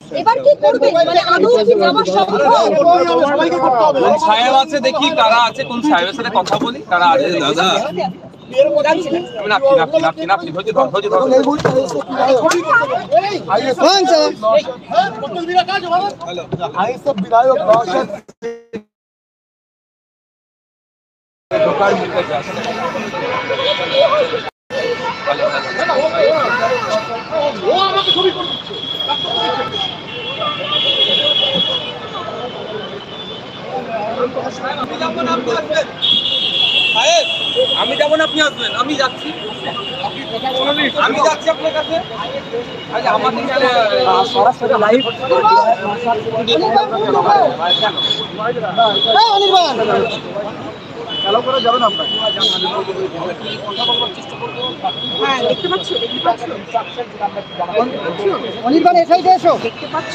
এবার কি করবে মানে আদৌ কি নামা সম্ভব? কোন সাহেব আছে দেখি কারা আছে, কোন সাহেবের সাথে কথা বলি কারা আছে। দাদা আমি যাবো না, আপনি আসবেন। আমি যাচ্ছি, আমি যাচ্ছি আপনার কাছে। আমাকে করে যাবেন আপনাকে। হ্যাঁ দেখতে পাচ্ছ, অনির্বাণ এই সাইডে এসো, দেখতে পাচ্ছ?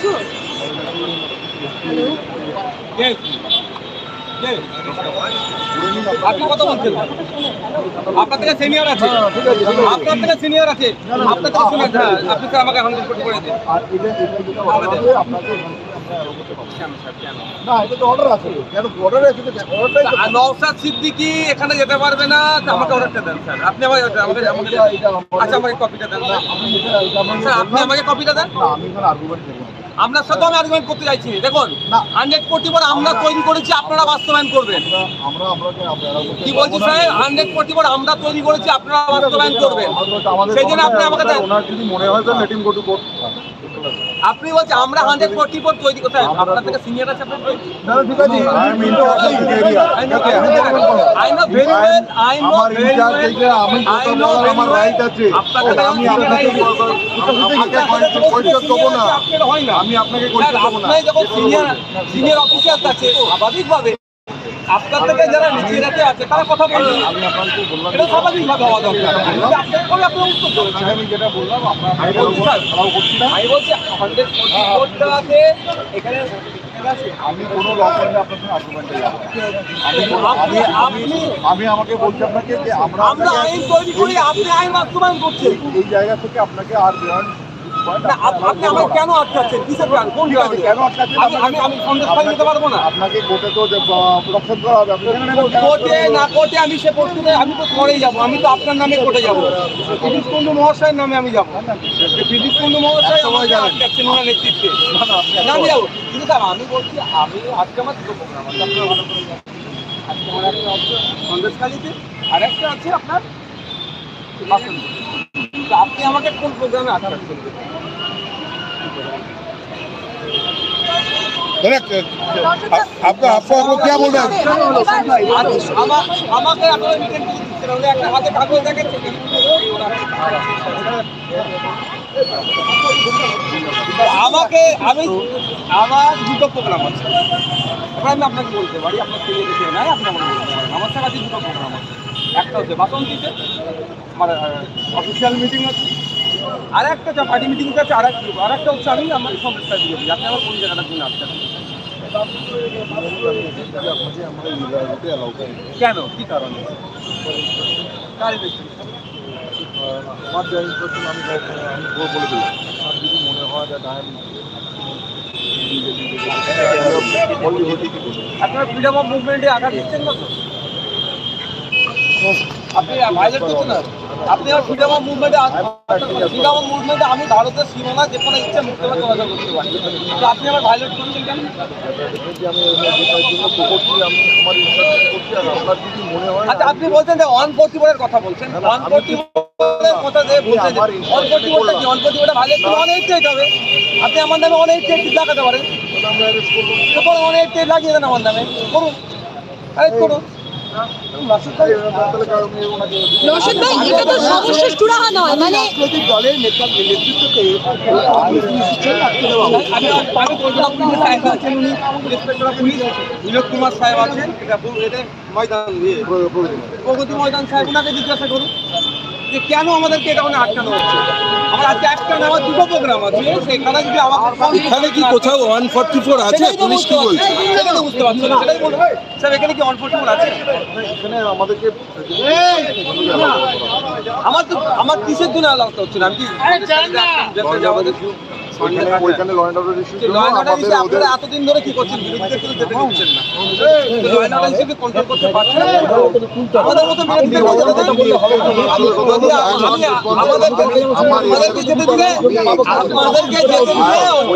আপনি কথা বলছেন, আপনার থেকে সিনিয়র আছে, আপনার থেকে সিনিয়র আছে, আপনার থেকে শুনেন। হ্যাঁ আপনি তো আমাকে 100 কোটি করে দেন। নওশাদ সিদ্দিকী এখানে যেতে পারবে না, আমাকে অর্ডারটা দেন স্যার। আপনি আমাকে আচ্ছা আমাকে কপিটা দেন স্যার, আপনি আমাকে কপিটা দেন। আপনার সাথে আমি আর্গুমেন্ট করতে চাইছি। দেখুন 100 কোটি পর আমরা তৈরি করেছি, আপনারা বাস্তবায়ন করবেন। কি বলছি স্যার, 100 কোটি পর আমরা তৈরি করেছি, আপনারা বাস্তবায়ন করবেন। সেই জন্য আপনি আমাকে মনে হয় আপনি বলছেন আমরা 100 কোটি পর তৈরি করতে, আপনার থেকে সিনিয়র আছে আপনার। আমি আপনাকে সিনিয়র অফিসার আছে, স্বাভাবিকভাবে আপনার থেকে যারা নিচে রাখে আছে তারা কথা বলবেন, এটা স্বাভাবিকভাবে হওয়া দরকার। আমি যেটা বললাম আমি বলছি 100 কোটি আছে এখানে। আমি কোনো রকমের আপনার সঙ্গে আর্গুমেন্টে যাব আমি আমাকে বলছি আপনাকে যে আমরা আইন তৈরি করি, আপনি আইন বাস্তবায়ন করছেন। এই জায়গা থেকে আপনাকে আর আপনি আমাকে কেন আটকাচ্ছেন? কিসের প্ল্যান? কোন কারণে কেন আটকাচ্ছেন? আমি সন্দেশখালী নিতে পারবো না? আপনাকে কোর্টে তো প্রদর্শন করা হবে। কোর্টে না কোর্টে আমি সে প্রশ্নে আমি তো পরেই যাবো। আমি তো আপনার নামে কোর্টে যাবো, বিদ্যুৎ কুণ্ডু মহাশয়ের নামে আমি যাবো। বিদ্যুৎ কুণ্ডু মহাশয় আমাকে আটকাচ্ছেন ওনার নেতৃত্বে, আমি যাবো। কিন্তু স্যার আমি বলছি, আমি আজকে আমার দুটো প্রোগ্রাম আছে, আপনার ভালো করে যাবো। আজকে আমার একটা আছে সন্দেশখালীতে, আর একটা আছে আপনার বাসন্তী। আপনি আমাকে কোন প্রোগ্রামে আটকাচ্ছেন? आपको क्या बोल रहे हैं? আমাকে একটা হাতে কাগজ দেখাচ্ছে। আমাকে আমার দুটো প্রোগ্রাম আছে, আমি আপনাকে বলতে পারি। আপনার ছেলে দেখে নাই, আপনি আমার সাথে আছে দুটো প্রোগ্রাম আছে। একটা হচ্ছে বাসন্তীতে আমার অফিসিয়াল মিটিং আছে, আর একটা পার্টি মিটিং আছে, আর একটা হচ্ছে আমি আমার সমস্যা দিয়ে দিই। আপনি আমার কোন জায়গাটার জন্য আসছেন? কেন, কি কারণে? আমার যা ইনস্ট্রাকশন আমি বলে দিলাম। আর যদি মনে হয় যে আপনার ফ্রিডম অফ মুভমেন্টে আঘাত দিচ্ছেন না তো? আপনি ভায়োলেট করছেন না? আপনি আমার ফ্রিডম অফ মুভমেন্টে আমি ভারতের সীমানা যে কোনো ইচ্ছা মুক্তভাবে চলাচল করতে পারি, তো আপনি আমার ভায়োলেট করছেন কেন? আচ্ছা আপনি বলছেন যে 144-এর কথা বলছেন, 144-এর কথা যে বলছেন 144টা কি? 144টা ভায়োলেট করে 188 হবে। আপনি আমার নামে 188 লাগাতে পারেন, তখন 188 লাগিয়ে দেন আমার নামে, করুন, করুন। নওশাদ ভাই, এটা তো সমস্যা চূড়াহা নয়, মানে দলের নেতৃত্বকে বিনোদ কুমার সাহেব আছেন, ময়দান প্রগতি ময়দান সাহেব, ওনাকে জিজ্ঞাসা করুন যে কেন আমাদেরকে এটা আটকানো হচ্ছে। আমার আজকে একটা না, আমার দুটো প্রোগ্রাম আছে, সেখানে যদি এখানে কি কোথাও 144 আছে? পুলিশ কি বলছে সেটা তো বুঝতে পারছি না, সেটাই বলুন স্যার। এখানে কি 144 আছে? এখানে আমাদেরকে আমার কিসের জন্য আলাদা হচ্ছে না? আমি কি ওইখানে ল অ্যান্ড অর্ডার ইস্যু ছিল ল অ্যান্ড অর্ডার আমাদের ইস্যু ওদের আপনারা এতদিন ধরে কি করছেন? বিরোধীদের কিন্তু যেতে দিচ্ছেন না। ল অ্যান্ড অর্ডার ইস্যুকে কন্ট্রোল করতে পারছেন না। আমাদের মতো বিরোধীদের কথা যেতে দেন। যদি আমাদেরকে যেতে দিলে আমাদেরকে যেতে দিলে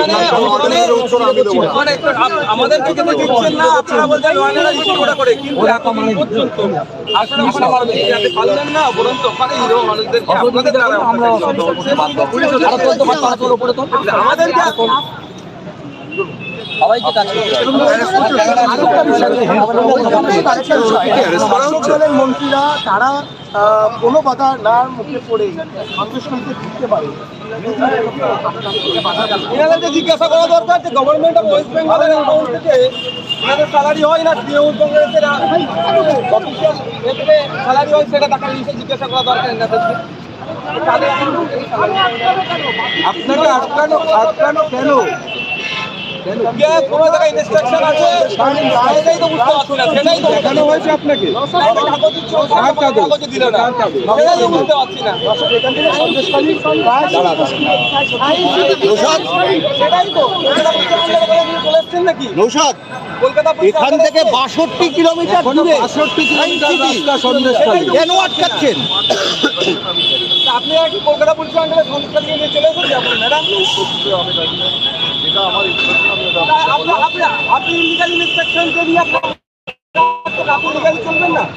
ওখানে আমাদেরকে যেতে দিচ্ছেন না। আপনারা বলছেন ল অ্যান্ড অর্ডার ইস্যু করে কিন্তু এতদিন পর্যন্ত আপনারা পারলেন না, বরঞ্চ ওখানে হিরো মানুষদেরকে আপনাদের দ্বারা আমরা আমাদেরকে সবাইকে দলের মন্ত্রীরা তারা কোনো বাধা না মুখে পড়ে সন্দেশখালীতে ঢুকতে পারে। এনাদেরকে জিজ্ঞাসা করা দরকার যে গভর্নমেন্ট অফ ওয়েস্ট বেঙ্গলের অ্যাকাউন্ট থেকে এনাদের স্যালারি হয় না তৃণমূল কংগ্রেসের অফিসিয়াল স্যালারি হয়, সেটা টাকা নিয়ে জিজ্ঞাসা করা দরকার এনাদেরকে। আপনাকে আটকানো কেন? কোনো জায়গায় ইনস্ট্রাকশন আছে সেটাই তো বুঝতে পারছি না। সেটাই তো দেখানো হয়েছে আপনাকে, কাগজে দিল না, সেটাই তো বুঝতে পারছি না। সেটাই তো চলে এসছেন নাকি নৌসাদ কলকাতা এখান থেকে 62 কিলোমিটার দূরে 62 কিলোমিটার রাস্তা সন্দেশখালী কেন আটকাচ্ছেন? আপনারা কি কলকাতা পুলিশ আন্ডারে সন্দেশখালী নিয়ে চলে এসেছেন আপনি ম্যাডাম? এটা আমার ইনস্ট্রাকশন আপনি ইলিগাল ইনস্ট্রাকশন দিয়ে আপনি ইলিগালি চলবেন না।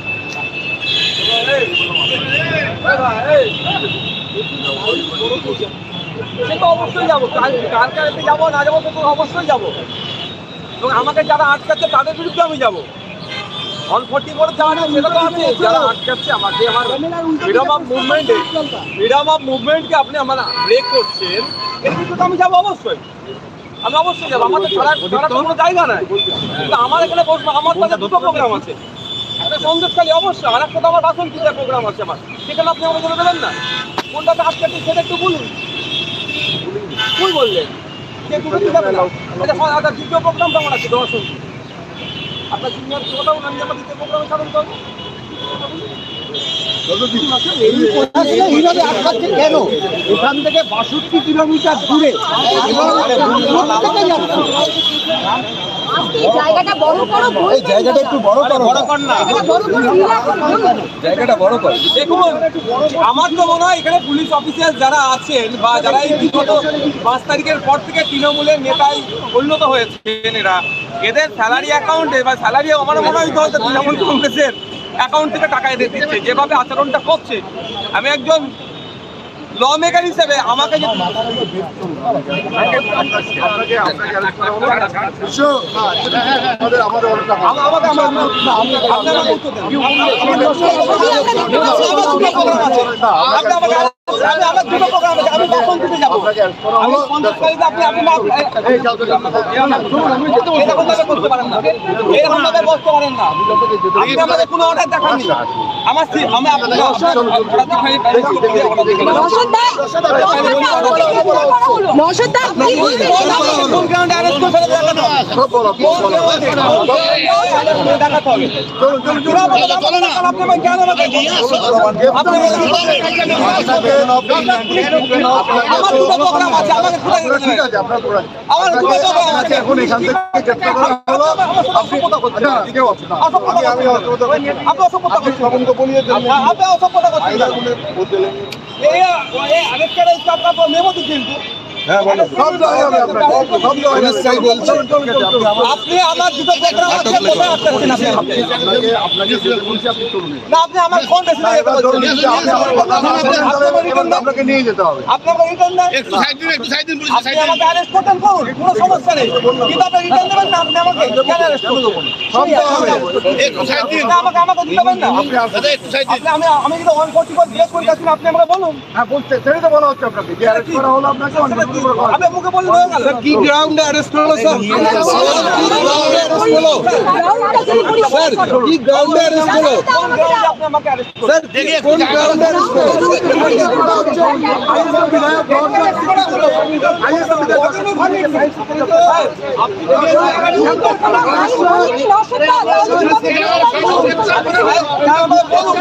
সে তো অবশ্যই যাবো, কার কাছে যাবো না যাবো তো অবশ্যই যাবো। এবং আমাকে যারা আটকাচ্ছে তাদের বিরুদ্ধে আমি যাবো। 140 করে যাওয়া না সেটা তো আছে, যারা আটকাচ্ছে আমাকে আমার ফ্রিডম অফ মুভমেন্টকে আপনি আমার ব্রেক করছেন, এর বিরুদ্ধে আমি যাবো অবশ্যই। আমি অবশ্যই যাবো, আমাদের ছাড়ার কোনো জায়গা নাই। কিন্তু আমার এখানে বসবো, আমার কাছে দুটো প্রোগ্রাম আছে, একটা সন্দেশখালী অবশ্যই, আর একটা তো আমার বাসন্তীতে প্রোগ্রাম আছে আমার, সেখানে আপনি আমাকে বলে দেবেন না কোনটাতে আটকাচ্ছেন সেটা একটু বলুন। ভুল বললেন যে দুটো দিতে হবে না। আচ্ছা দ্বিতীয় প্রোগ্রামটা আমার আছে বাসন্তী, আপনার সিনিয়র কোথাও নাম আমার দ্বিতীয় প্রোগ্রামে ছাড়ুন তো। এইভাবে আটকাচ্ছেন কেন? এখান থেকে 62 কিলোমিটার দূরে জায়গাটা বড় করো, এই জায়গাটা একটু বড় করো। জায়গাটা বড় করে দেখুন। আমার তো মনে হয় এখানে পুলিশ অফিসার যারা আছেন বা যারা এই বিগত 5 তারিখের পর থেকে তৃণমূলের নেতায় পরিণত হয়েছেন, এদের স্যালারি অ্যাকাউন্টে বা স্যালারি আমার মনে হয় হয়তো তৃণমূল কংগ্রেসের অ্যাকাউন্ট থেকে টাকা এদের দিচ্ছে, যেভাবে আচরণটা করছে। আমি একজন ল মেকার হিসেবে আমাকে আমার দুটো প্রোগ্রাম আছে, আমি বাসন্তীতে যাবো, আমি সন্দেশখালীতে আপনি এরকম ভাবে করতে পারেন না, এরকম ভাবে বসতে পারেন না। আপনি আমাদের কোনো অর্ডার দেখাননি, আমার আমি আপনার কোন গ্রাউন্ডে অ্যারেস্ট করতে দেখাতে হবে, দেখাতে হবে। আপনি আমাকে কেন আমাকে আমার দুটো প্রোগ্রাম আছে, আমাকে কোথায় যেতে ঠিক আছে আপনার আমার দুটো প্রোগ্রাম আছে। এখন এখান থেকে গ্রেফতার করা হলো, আপনি কেউ আছেন না, আমি আপনি অসভ্যতা করছেন, তদন্ত বলিয়ে দেন, আপনি অসভ্যতা করছেন। এই আরেকটা আপনার মেমো দিচ্ছেন কিন্তু হ্যাঁ বলো, সব জায়গায় হবে আপনার, সব জায়গায় বলছেন। আপনি আমার দুটো প্রোগ্রাম আছে, কোথায় আটকাচ্ছেন আপনি? আপনাকে যেতে বলছি, আপনি চলুন। না আপনি আমার ফোন আপনি আমার কথা না শোনেন, তাহলে আপনাকে নিয়ে যেতে হবে। আপনি আমাকে রিটার্ন দেন, আপনি আমাকে অ্যারেস্ট করতেন করুন, কোনো সমস্যা নেই, কিন্তু আপনি রিটার্ন দেবেন না। আপনি আমাকে কেন অ্যারেস্ট করবেন? সব দেওয়া হবে। আমাকে দিতে পারেন না। আমি যদি 140 করে জিজ্ঞেস করে যাচ্ছি, আপনি আমাকে বলুন। হ্যাঁ বলতে সেটাই তো বলা হচ্ছে আপনাকে, যে অ্যারেস্ট করা হলো আপনাকে, আপনি মুখে বললে হয়ে গেল। কি গ্রাউন্ডে অ্যারেস্ট হলো স্যার? কি গ্রাউন্ডে অ্যারেস্ট হলো? স্যার কি গ্রাউন্ডে অ্যারেস্ট হলো? কোন গ্রাউন্ডে আপনি আমাকে অ্যারেস্ট করবেন? স্যার কোন গ্রাউন্ডে অ্যারেস্ট হলো?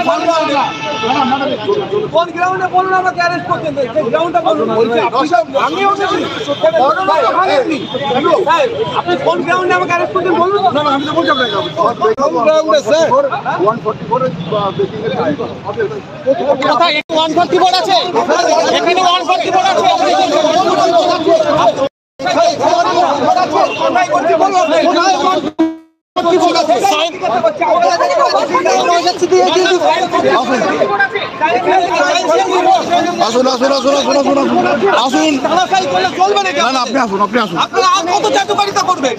কোন গ্রাউন্ডে বলুন আমাকে অ্যারেস্ট করছেন, সেই গ্রাউন্ডটা বলুন। আপনি কোন গ্রাউন্ডে আমাকে অ্যারেস্ট করছেন বলুন। না আমি তো বলছি আপনাকে কোন গ্রাউন্ডে স্যার? 144 কোথায় 144 আছে? এখানে 144 আছে। আসুন আসুন আসুন আসুন আসুন আসুন চলবে না না আপনি আসুন আপনি আসুন আপনারা আর কত জাদুকারিতা করবে?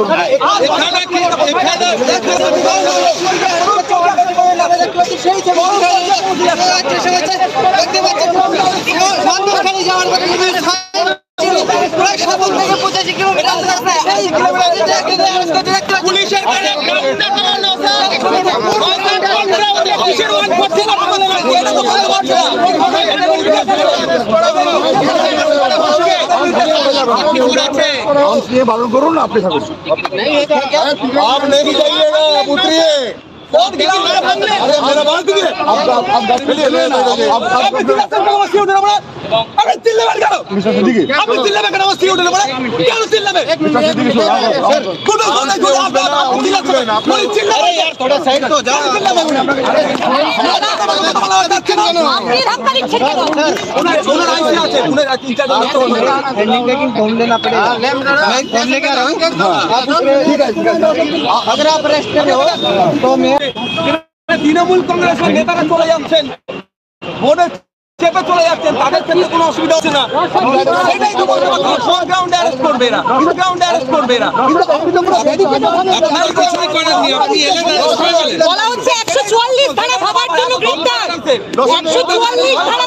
পুলিশের বারণ করুন না আপনি থাকুন आप नहीं जाइएगा पुत्रिये। मेरा बात सुनिए। अगर आप अरेस्ट कर रहे हो तो मैं তৃণমূল কংগ্রেসের নেতারা চলে যাচ্ছেন, বোর্ডের চেপে চলে যাচ্ছেন, তাদের ক্ষেত্রে কোনো অসুবিধা হচ্ছে না। সেটাই তো বলতে পারছি, কোন গ্রাউন্ডে অ্যারেস্ট করবে এরা, কোন গ্রাউন্ডে অ্যারেস্ট করবে এরা। বলা হচ্ছে 144 ধারা ভাবার জন্য গ্রেফতার, 144 ধারা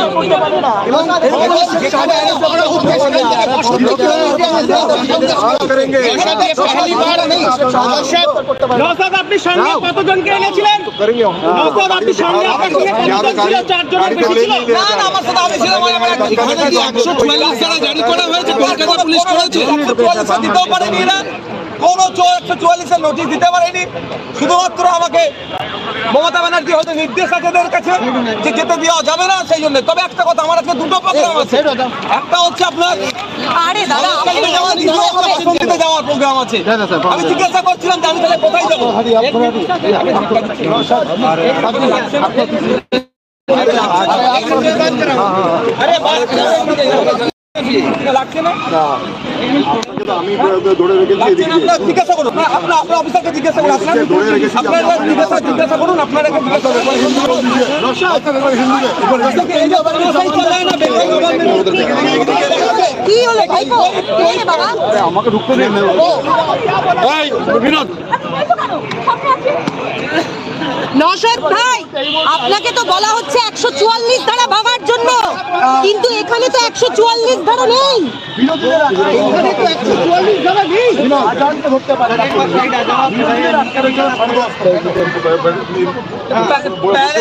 নওশাদ, আপনি সঙ্গে কতজনকে এনেছিলেন? নওশাদ, আপনি সঙ্গে আপনার সঙ্গে কতজন ছিল? 4 জনের বেশি ছিল? না না, আমার সাথে আমি ছিলাম। এখানে কি 144 ধারা জারি করা হয়েছে? কলকাতা পুলিশ করেছে। 144 দিতেও পারেনি এরা, কোনো 144 নোটিশ দিতে পারেনি। শুধুমাত্র আমাকে মমতা ব্যানার্জি হয়তো নির্দেশ আছে এদের কাছে যে যেতে দেওয়া যাবে না, সেই জন্য। তবে একটা কথা, আমার আজকে দুটো প্রোগ্রাম আছে। একটা হচ্ছে আপনার আরে দাদা বাসন্তীতে যাওয়ার প্রোগ্রাম আছে। আমি জিজ্ঞাসা করছিলাম যে আমি তাহলে কোথায় যাবো। লাগছে না, আমি ধরে রেখেছি জিজ্ঞাসা করুন। আপনার অফিসারকে জিজ্ঞাসা করুন, জিজ্ঞাসা করুন, আপনারা কি হলো ভাইপো? কে বাবা? আমাকে ঢুকতে দিন বিনোদ নওশাদ ভাই, আপনাকে তো বলা হচ্ছে 144 ধারা ভাবার জন্য, কিন্তু এখানে তো 144 ধারা নেই। पहले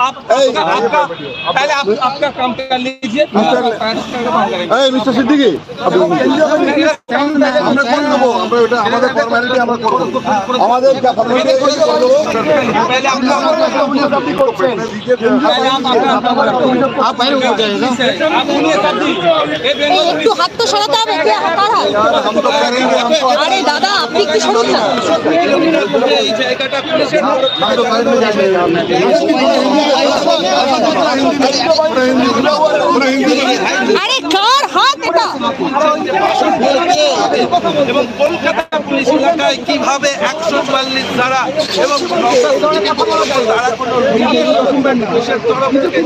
आपका काम कर लीजिए। মিস্টার সিদ্দিকী আমরা করে দেবো, আমরা ওটা আমাদের ফর্মালিটি আমরা করবো, আমাদের যা ফর্মালিটি पहले আপনি করবেন একটু হাত তো সরাতে হবে। কে হাত? আরে দাদা, আপনি কি শুনুন না। এই জায়গাটা পুলিশের আরে কার হাত এটা? এবং কলকাতা পুলিশ এলাকায় কিভাবে 144 ধারা এবং তারা কোনো পুলিশের তরফ থেকে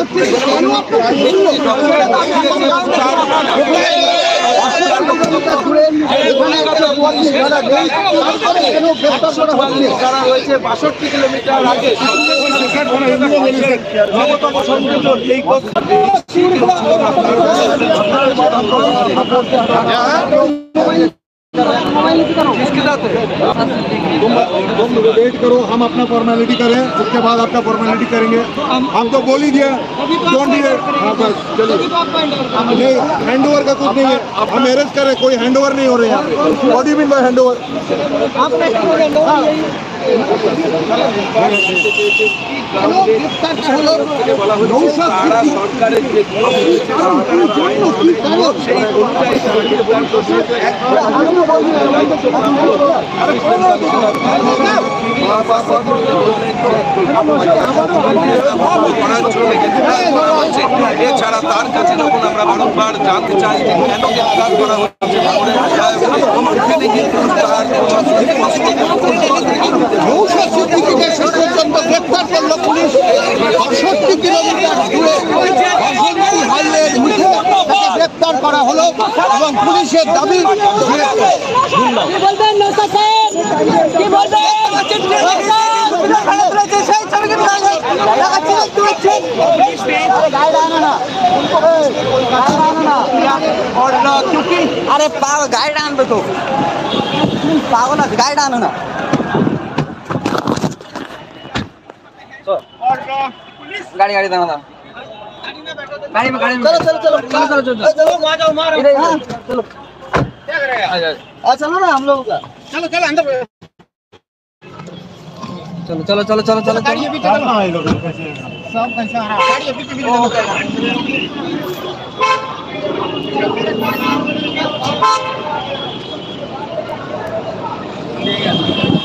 তারা রয়েছে 62 কিলোমিটার আগে এই तुम वेट करो, हम अपना फॉर्मेलिटी करें, उसके बाद आपका फॉर्मेलिटी करेंगे। हम तो बोल ही दिया, डोंट डू इट। हाँ बस चलिए, नहीं हैंड ओवर का कुछ नहीं है, हम अरेस्ट करें, कोई हैंड ओवर नहीं हो रहे हैं। What do you mean by hand over? সরকারের যে সেই এছাড়া তার কাছে যখন আমরা বারবার জানতে চাই যে কেন গ্রেফতার করা হচ্ছে গ্রেফতার করলো পুলিশ ৬৮ কিলোমিটার দূরে গ্রেফতার করা হলো এবং পুলিশের দাবি अरे पागल गाइड आन दो तो पागल गाइड आनो ना गाड़ी गाड़ी दाना था गाड़ी में चलो चलो चलो चलो चलो चलो चलो वहाँ जाओ मारो चलो क्या करेगा चलो ना हम लोग का चलो चलो अंदर चलो चलो चलो चलो चलो गाड़ी अभी चलो सब कैसे आ रहा गाड़ी अभी ठीक है